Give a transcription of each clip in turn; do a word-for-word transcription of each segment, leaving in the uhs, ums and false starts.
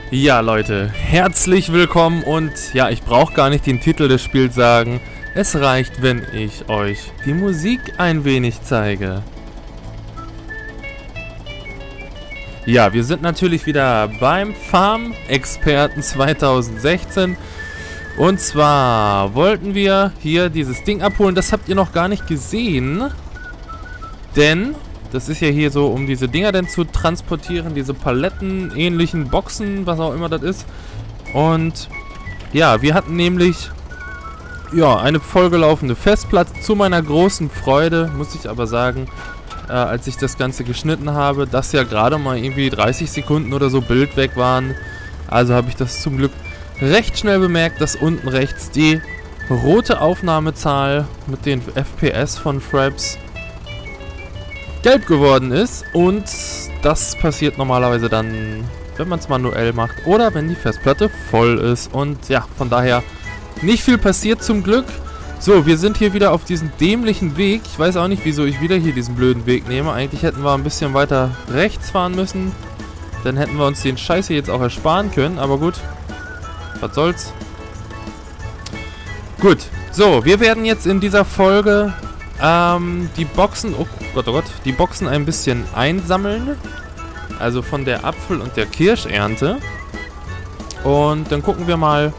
Ja, Leute, herzlich willkommen und ja, ich brauche gar nicht den Titel des Spiels sagen. Es reicht, wenn ich euch die Musik ein wenig zeige. Ja, wir sind natürlich wieder beim Farm-Experten zweitausendsechzehn. Und zwar wollten wir hier dieses Ding abholen. Das habt ihr noch gar nicht gesehen. Denn das ist ja hier so, um diese Dinger dann zu transportieren. Diese Paletten, ähnlichen Boxen, was auch immer das ist. Und ja, wir hatten nämlich ja, eine vollgelaufene Festplatte. Zu meiner großen Freude, muss ich aber sagen, äh, als ich das Ganze geschnitten habe, dass ja gerade mal irgendwie dreißig Sekunden oder so Bild weg waren. Also habe ich das zum Glück recht schnell bemerkt, dass unten rechts die rote Aufnahmezahl mit den F P S von Fraps gelb geworden ist. Und das passiert normalerweise dann, wenn man es manuell macht oder wenn die Festplatte voll ist. Und ja, von daher nicht viel passiert zum Glück. So, wir sind hier wieder auf diesem dämlichen Weg. Ich weiß auch nicht, wieso ich wieder hier diesen blöden Weg nehme. Eigentlich hätten wir ein bisschen weiter rechts fahren müssen. Dann hätten wir uns den Scheiß hier jetzt auch ersparen können. Aber gut, was soll's. Gut, so, wir werden jetzt in dieser Folge ähm, die Boxen, oh Gott, oh Gott, die Boxen ein bisschen einsammeln. Also von der Apfel- und der Kirschernte. Und dann gucken wir mal,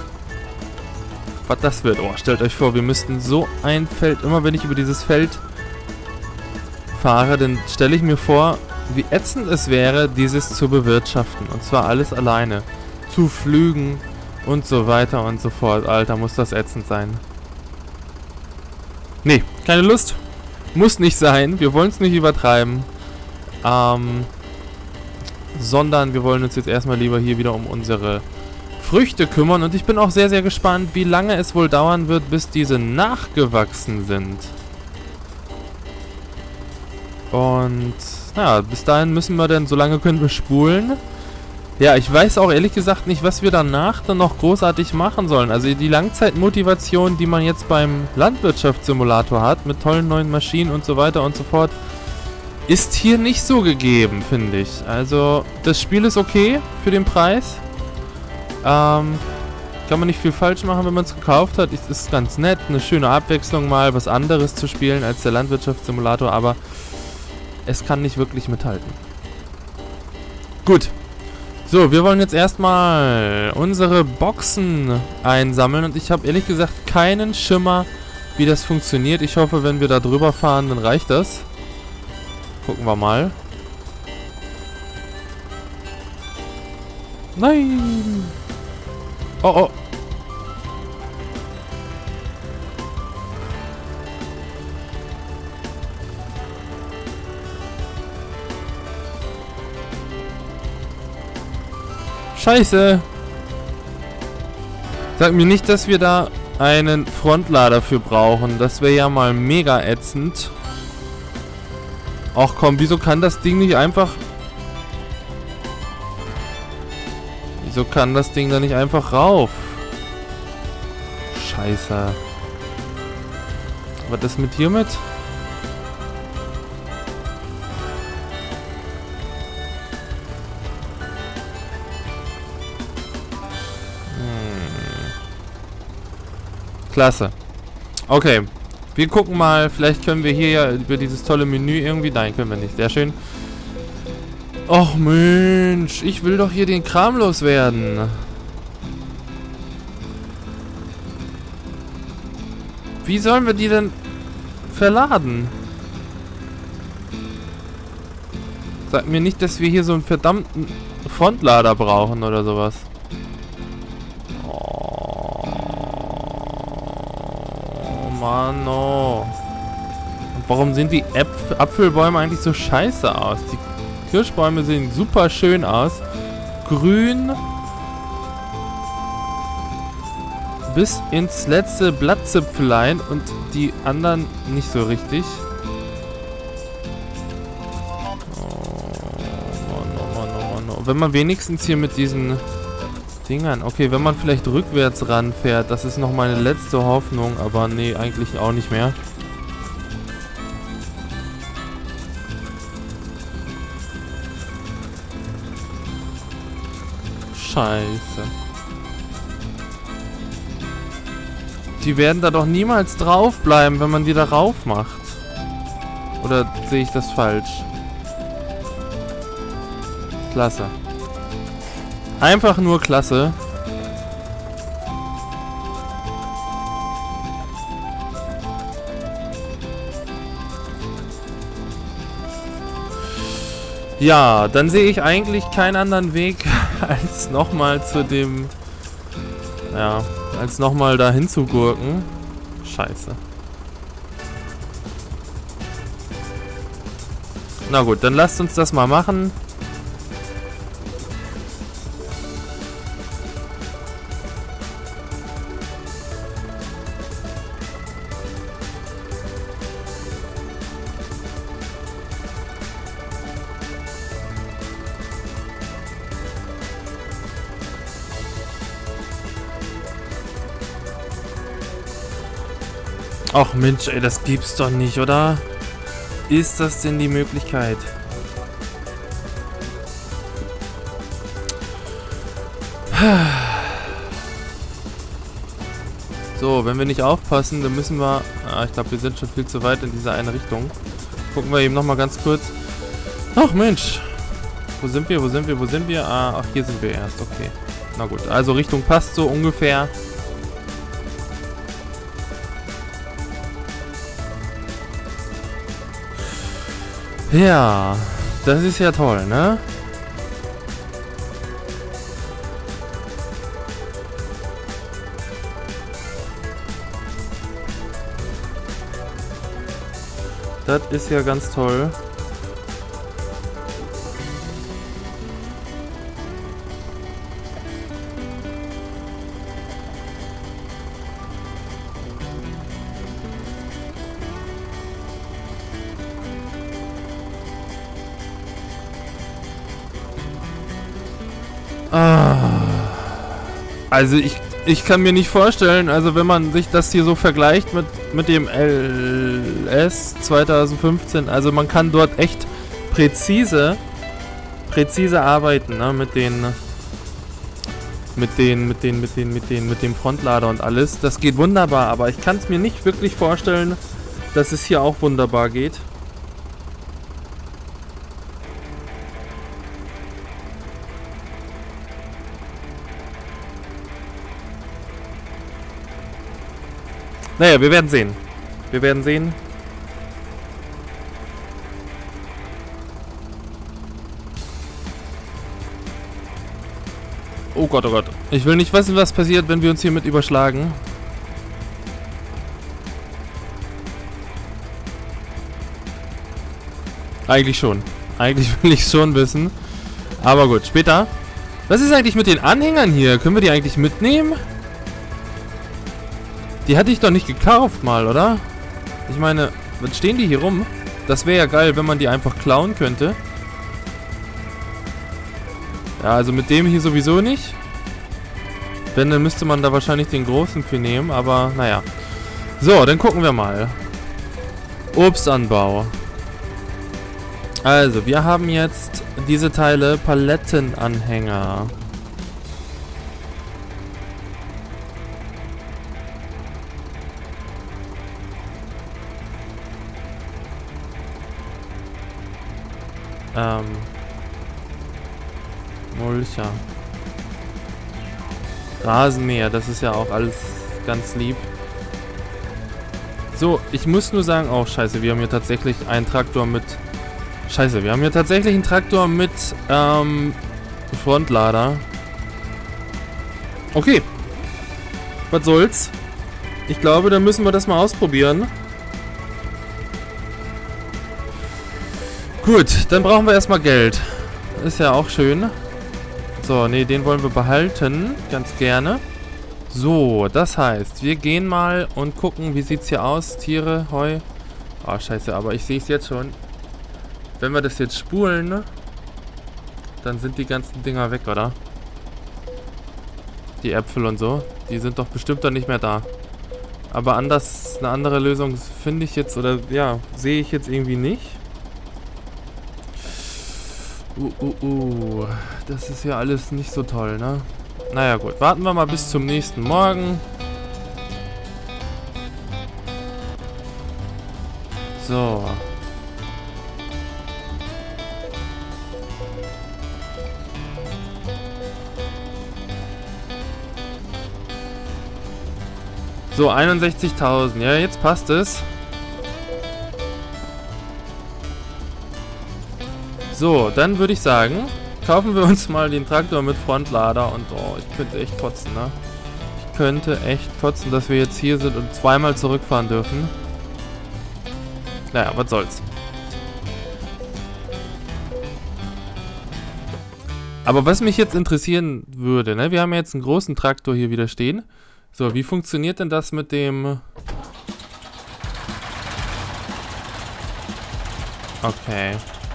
was das wird. Oh, stellt euch vor, wir müssten so ein Feld, immer wenn ich über dieses Feld fahre, dann stelle ich mir vor, wie ätzend es wäre, dieses zu bewirtschaften. Und zwar alles alleine. Zu pflügen und so weiter und so fort. Alter, muss das ätzend sein. Nee, keine Lust. Muss nicht sein. Wir wollen es nicht übertreiben. Ähm, sondern wir wollen uns jetzt erstmal lieber hier wieder um unsere Früchte kümmern. Und ich bin auch sehr, sehr gespannt, wie lange es wohl dauern wird, bis diese nachgewachsen sind. Und ja, bis dahin müssen wir dann, so lange können wir spulen. Ja, ich weiß auch ehrlich gesagt nicht, was wir danach dann noch großartig machen sollen. Also die Langzeitmotivation, die man jetzt beim Landwirtschaftssimulator hat, mit tollen neuen Maschinen und so weiter und so fort, ist hier nicht so gegeben, finde ich. Also das Spiel ist okay für den Preis. Ähm, kann man nicht viel falsch machen, wenn man es gekauft hat. Es ist ganz nett, eine schöne Abwechslung, mal was anderes zu spielen als der Landwirtschaftssimulator, aber es kann nicht wirklich mithalten. Gut. So, wir wollen jetzt erstmal unsere Boxen einsammeln und ich habe ehrlich gesagt keinen Schimmer, wie das funktioniert. Ich hoffe, wenn wir da drüber fahren, dann reicht das. Gucken wir mal. Nein! Oh, oh. Scheiße! Sag mir nicht, dass wir da einen Frontlader für brauchen. Das wäre ja mal mega ätzend. Ach komm, wieso kann das Ding nicht einfach... Wieso kann das Ding da nicht einfach rauf? Scheiße. Was ist mit hiermit? Klasse. Okay. Wir gucken mal. Vielleicht können wir hier ja über dieses tolle Menü irgendwie... Nein, können wir nicht. Sehr schön. Och Mensch. Ich will doch hier den Kram loswerden. Wie sollen wir die denn verladen? Sag mir nicht, dass wir hier so einen verdammten Frontlader brauchen oder sowas. Mann, oh. Und warum sehen die Äpf Apfelbäume eigentlich so scheiße aus? Die Kirschbäume sehen super schön aus. Grün. Bis ins letzte Blattzipfelein und die anderen nicht so richtig. Oh Mann, oh Mann, oh Mann, oh. Wenn man wenigstens hier mit diesen Dingern. Okay, wenn man vielleicht rückwärts ranfährt, das ist noch meine letzte Hoffnung, aber nee, eigentlich auch nicht mehr. Scheiße. Die werden da doch niemals drauf bleiben, wenn man die da rauf macht. Oder sehe ich das falsch? Klasse. Einfach nur klasse. Ja, dann sehe ich eigentlich keinen anderen Weg, als nochmal zu dem... Ja, als nochmal dahin zu gurken. Scheiße. Na gut, dann lasst uns das mal machen. Ach Mensch, ey, das gibt's doch nicht, oder? Ist das denn die Möglichkeit? So, wenn wir nicht aufpassen, dann müssen wir... Ah, ich glaube, wir sind schon viel zu weit in diese eine Richtung. Gucken wir eben nochmal ganz kurz. Ach Mensch. Wo sind wir, wo sind wir, wo sind wir? Ah, ach, hier sind wir erst. Okay. Na gut, also Richtung passt so ungefähr. Ja, das ist ja toll, ne? Das ist ja ganz toll. Ah. Also ich, ich kann mir nicht vorstellen, also wenn man sich das hier so vergleicht mit, mit dem L S zwanzig fünfzehn, also man kann dort echt präzise, präzise arbeiten, ne, mit den, mit den, mit den, mit den, mit den, mit dem Frontlader und alles. Das geht wunderbar, aber ich kann es mir nicht wirklich vorstellen, dass es hier auch wunderbar geht. Naja, wir werden sehen. Wir werden sehen. Oh Gott, oh Gott. Ich will nicht wissen, was passiert, wenn wir uns hiermit überschlagen. Eigentlich schon. Eigentlich will ich es schon wissen. Aber gut, später. Was ist eigentlich mit den Anhängern hier? Können wir die eigentlich mitnehmen? Die hatte ich doch nicht gekauft mal, oder? Ich meine, was stehen die hier rum? Das wäre ja geil, wenn man die einfach klauen könnte. Ja, also mit dem hier sowieso nicht. Wenn, dann müsste man da wahrscheinlich den großen für nehmen, aber naja. So, dann gucken wir mal. Obstanbau. Also, wir haben jetzt diese Teile Palettenanhänger. Ähm, Mulcher. Rasenmäher, das ist ja auch alles ganz lieb. So, ich muss nur sagen, oh scheiße, wir haben hier tatsächlich einen Traktor mit... Scheiße, wir haben hier tatsächlich einen Traktor mit ähm, Frontlader. Okay. Was soll's? Ich glaube, dann müssen wir das mal ausprobieren. Gut, dann brauchen wir erstmal Geld. Ist ja auch schön. So, nee, den wollen wir behalten. Ganz gerne. So, das heißt, wir gehen mal und gucken, wie sieht's hier aus. Tiere, Heu. Ah, scheiße, aber ich sehe es jetzt schon. Wenn wir das jetzt spulen, dann sind die ganzen Dinger weg, oder? Die Äpfel und so. Die sind doch bestimmt dann nicht mehr da. Aber anders, eine andere Lösung finde ich jetzt, oder ja, sehe ich jetzt irgendwie nicht. Uh, uh, uh. das ist ja alles nicht so toll, ne? Naja gut, warten wir mal bis zum nächsten Morgen. So. So, einundsechzigtausend. Ja, jetzt passt es. So, dann würde ich sagen, kaufen wir uns mal den Traktor mit Frontlader und oh, ich könnte echt kotzen, ne? Ich könnte echt kotzen, dass wir jetzt hier sind und zweimal zurückfahren dürfen. Naja, was soll's. Aber was mich jetzt interessieren würde, ne? Wir haben ja jetzt einen großen Traktor hier wieder stehen. So, wie funktioniert denn das mit dem... Okay.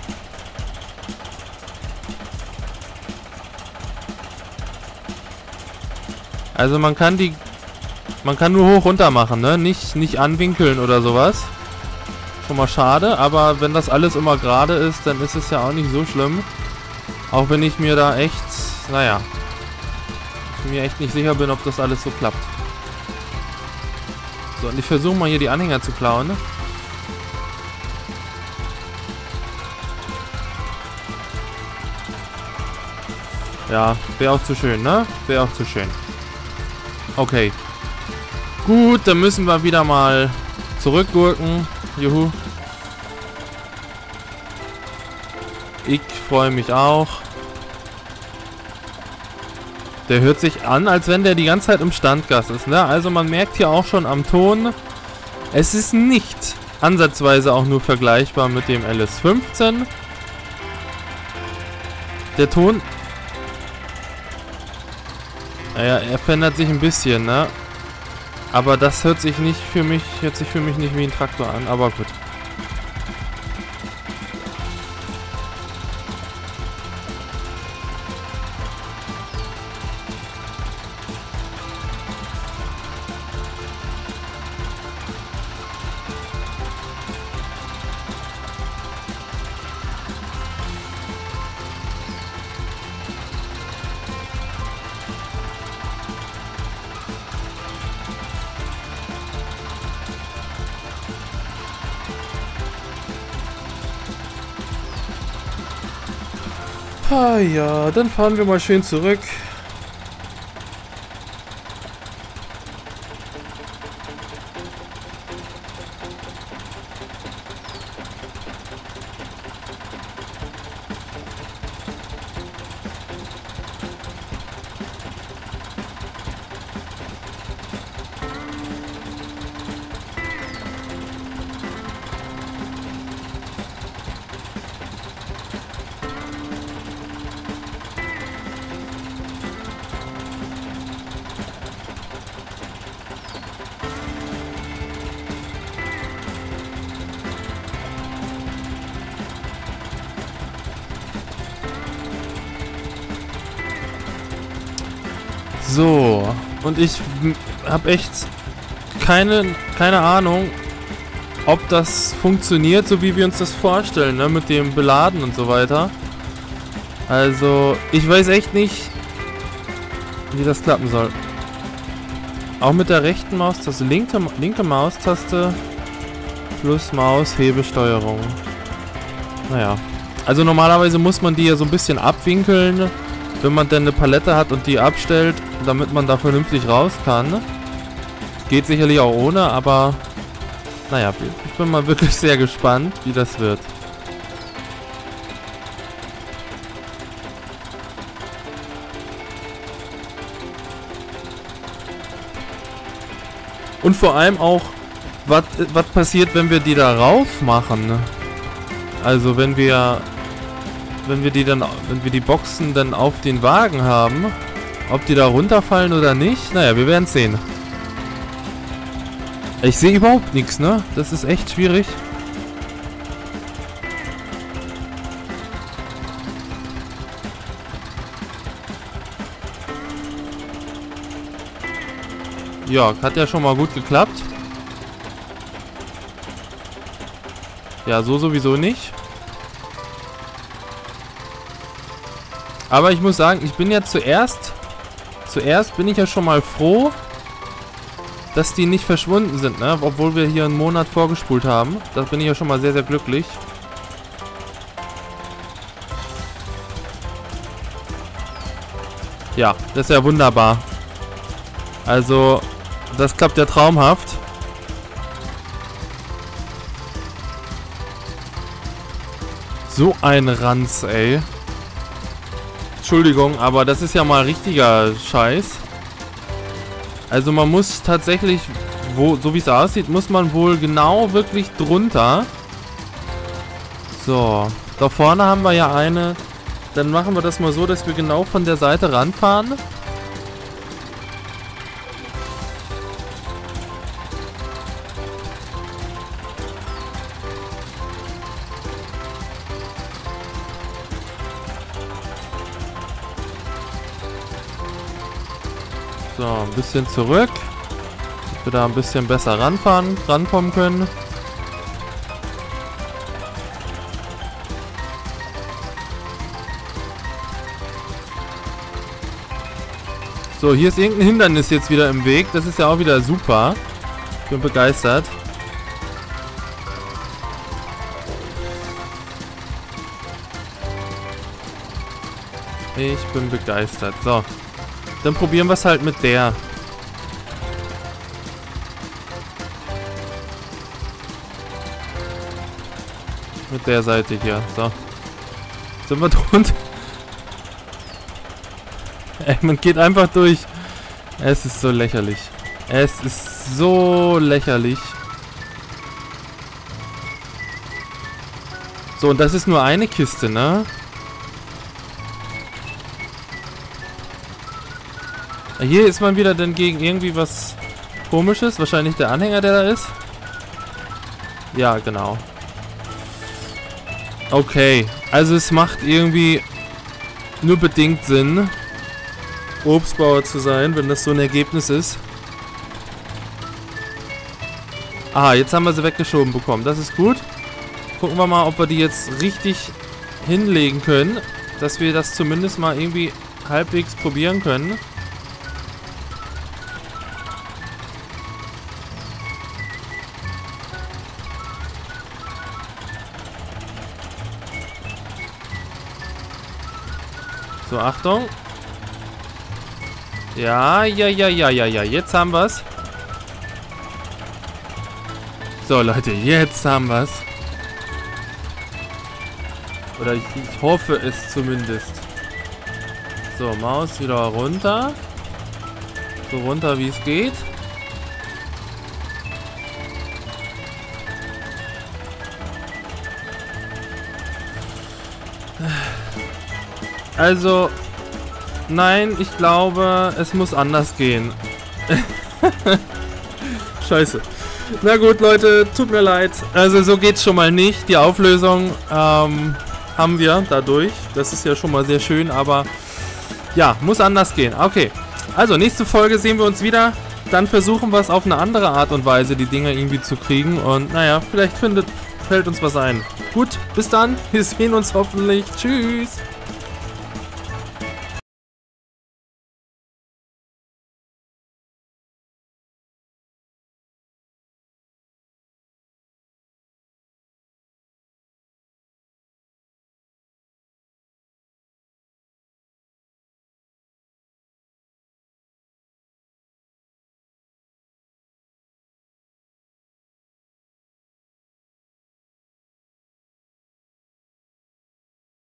Also man kann die... Man kann nur hoch runter machen, ne? Nicht, nicht anwinkeln oder sowas. Schon mal schade, aber wenn das alles immer gerade ist, dann ist es ja auch nicht so schlimm. Auch wenn ich mir da echt... Naja... Ich mir echt nicht sicher bin, ob das alles so klappt. So, und ich versuche mal hier die Anhänger zu klauen. Ja, wäre auch zu schön, ne? Wäre auch zu schön. Okay. Gut, dann müssen wir wieder mal zurückgurken. Juhu. Ich freue mich auch. Der hört sich an, als wenn der die ganze Zeit im Standgas ist, ne? Also man merkt hier auch schon am Ton, es ist nicht ansatzweise auch nur vergleichbar mit dem L S fünfzehn. Der Ton... Naja, er verändert sich ein bisschen, ne? Aber das hört sich nicht für mich, hört sich für mich nicht wie ein Traktor an, aber gut. Ah ja, dann fahren wir mal schön zurück. So, und ich habe echt keine, keine Ahnung, ob das funktioniert, so wie wir uns das vorstellen, ne, mit dem Beladen und so weiter. Also, ich weiß echt nicht, wie das klappen soll. Auch mit der rechten Maustaste, linke, linke Maustaste plus Maus, Hebelsteuerung. Naja, also normalerweise muss man die ja so ein bisschen abwinkeln, wenn man denn eine Palette hat und die abstellt, damit man da vernünftig raus kann. Geht sicherlich auch ohne, aber naja, ich bin mal wirklich sehr gespannt, wie das wird. Und vor allem auch, was passiert, wenn wir die da rauf machen. Also wenn wir wenn wir die dann, wenn wir die Boxen dann auf den Wagen haben, ob die da runterfallen oder nicht, naja, wir werden es sehen. Ich sehe überhaupt nichts, ne? Das ist echt schwierig. Ja, hat ja schon mal gut geklappt. Ja, so sowieso nicht. Aber ich muss sagen, ich bin ja zuerst... Zuerst bin ich ja schon mal froh, dass die nicht verschwunden sind, ne? Obwohl wir hier einen Monat vorgespult haben. Da bin ich ja schon mal sehr, sehr glücklich. Ja, das ist ja wunderbar. Also, das klappt ja traumhaft. So ein Ranz, ey. Entschuldigung, aber das ist ja mal richtiger Scheiß. Also man muss tatsächlich, wo, so wie es aussieht, muss man wohl genau wirklich drunter. So, da vorne haben wir ja eine. Dann machen wir das mal so, dass wir genau von der Seite ranfahren. So, ein bisschen zurück. Dass wir da ein bisschen besser ranfahren, rankommen können. So, hier ist irgendein Hindernis jetzt wieder im Weg. Das ist ja auch wieder super. Ich bin begeistert. Ich bin begeistert. So. Dann probieren wir es halt mit der. Mit der Seite hier. So. Sind wir drunter? Ey, man geht einfach durch. Es ist so lächerlich. Es ist so lächerlich. So, und das ist nur eine Kiste, ne? Hier ist man wieder dann gegen irgendwie was Komisches. Wahrscheinlich der Anhänger, der da ist. Ja, genau. Okay. Also es macht irgendwie nur bedingt Sinn, Obstbauer zu sein, wenn das so ein Ergebnis ist. Aha, jetzt haben wir sie weggeschoben bekommen. Das ist gut. Gucken wir mal, ob wir die jetzt richtig hinlegen können. Dass wir das zumindest mal irgendwie halbwegs probieren können. So, Achtung. Ja, ja, ja, ja, ja, ja. Jetzt haben wir's. So, Leute, jetzt haben wir's. Oder ich, ich hoffe es zumindest. So, Maus wieder runter. So runter, wie es geht. Also, nein, ich glaube, es muss anders gehen. Scheiße. Na gut, Leute, tut mir leid. Also, so geht's schon mal nicht. Die Auflösung ähm, haben wir dadurch. Das ist ja schon mal sehr schön, aber ja, muss anders gehen. Okay, also, nächste Folge sehen wir uns wieder. Dann versuchen wir es auf eine andere Art und Weise, die Dinger irgendwie zu kriegen. Und naja, vielleicht findet, fällt uns was ein. Gut, bis dann. Wir sehen uns hoffentlich. Tschüss.